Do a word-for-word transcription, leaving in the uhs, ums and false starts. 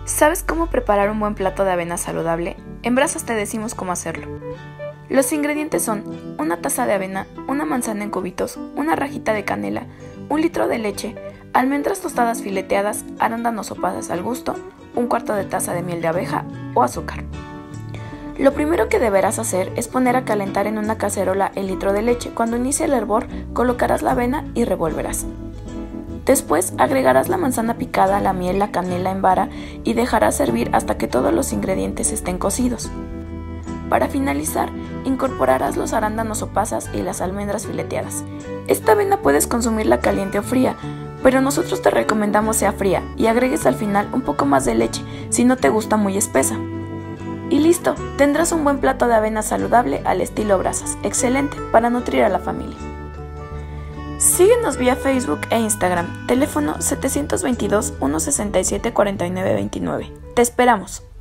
¿Sabes cómo preparar un buen plato de avena saludable? En Brazos te decimos cómo hacerlo. Los ingredientes son una taza de avena, una manzana en cubitos, una rajita de canela, un litro de leche, almendras tostadas fileteadas, arándanos o pasas al gusto, un cuarto de taza de miel de abeja o azúcar. Lo primero que deberás hacer es poner a calentar en una cacerola el litro de leche. Cuando inicie el hervor, colocarás la avena y revolverás. Después agregarás la manzana picada, la miel, la canela en vara y dejarás hervir hasta que todos los ingredientes estén cocidos. Para finalizar, incorporarás los arándanos o pasas y las almendras fileteadas. Esta avena puedes consumirla caliente o fría, pero nosotros te recomendamos sea fría y agregues al final un poco más de leche si no te gusta muy espesa. Y listo, tendrás un buen plato de avena saludable al estilo Brazos, excelente para nutrir a la familia. Síguenos vía Facebook e Instagram, teléfono setecientos veintidós, ciento sesenta y siete, cuarenta y nueve veintinueve. Te esperamos.